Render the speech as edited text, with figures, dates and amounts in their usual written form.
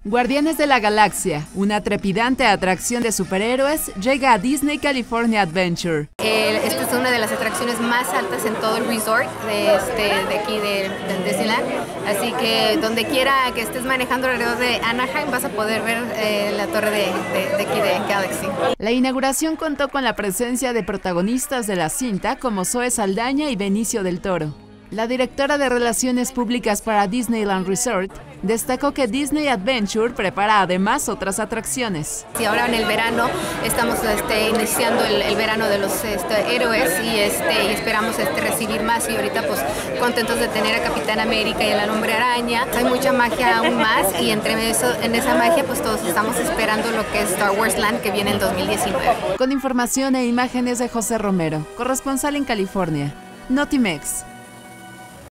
Guardianes de la Galaxia, una trepidante atracción de superhéroes, llega a Disney California Adventure. Esta es una de las atracciones más altas en todo el resort de aquí de Disneyland. Así que donde quiera que estés manejando alrededor de Anaheim vas a poder ver la torre de aquí de Galaxy. La inauguración contó con la presencia de protagonistas de la cinta como Zoe Saldaña y Benicio del Toro. La directora de Relaciones Públicas para Disneyland Resort destacó que Disney Adventure prepara además otras atracciones. Sí, ahora en el verano estamos iniciando el verano de los héroes y esperamos recibir más, y ahorita pues contentos de tener a Capitán América y el Hombre Araña. Hay mucha magia aún más, y en esa magia pues todos estamos esperando lo que es Star Wars Land, que viene en 2019. Con información e imágenes de José Romero, corresponsal en California, Notimex.